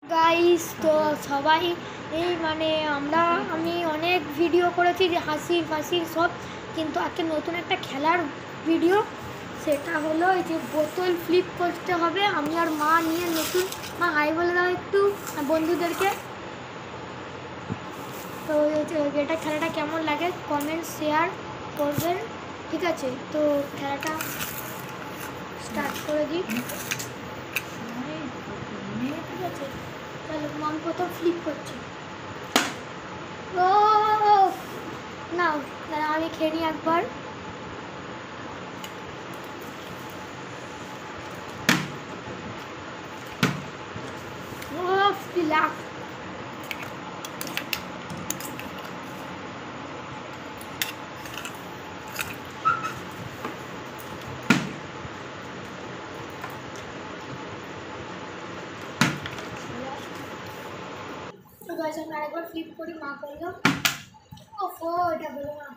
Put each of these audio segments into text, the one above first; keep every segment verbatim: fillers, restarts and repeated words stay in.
Guys তো সবাই এই মানে আমরা আমি অনেক ভিডিও করেছি যে হাসির ফাসির সব, কিন্তু আজকে নতুন একটা খেলার ভিডিও, সেটা হলো এই যে বোতল ফ্লিপ করতে হবে। আমি আর মা নিয়ে নতুন, মা হাই বলে দাও একটু বন্ধুদেরকে। তো এটা খেলাটা কেমন লাগে কমেন্ট শেয়ার করবেন, ঠিক আছে? তো খেলাটা স্টার্ট করে দিই, ঠিক আছে? চলো, মাম প্রথম ফ্লিপ করছে। ও নাও দাঁড়া, আমি খেয়ে নিই একবার। ও ফ্লাক তো গাইস আমরা আরেকবার ফ্লিপ করি, মা করলো। ও ফো এটা বলো না,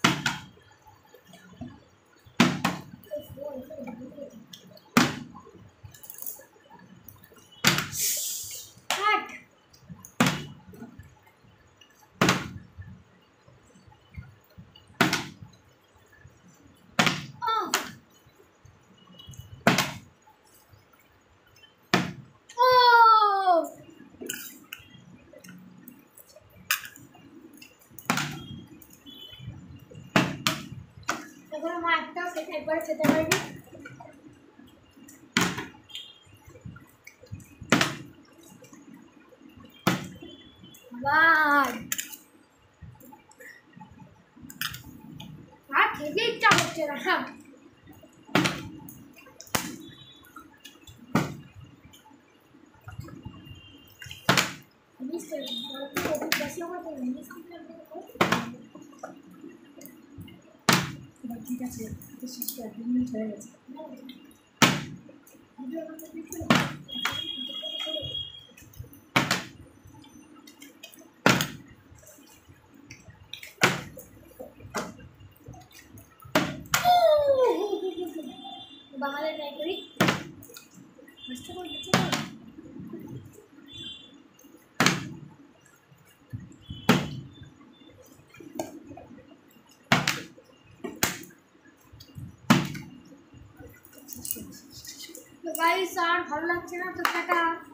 এবার মা একটা সেটা একবার খেতে পারবি। বাদ আর খেতে ইচ্ছা হচ্ছে না। হ্যাঁ ঠিক আছে, এক মিনিট হয়ে গেছে। বাঙালি ট্রাই করি। তো গাইস আর ভালো লাগছে না, তো টাটা।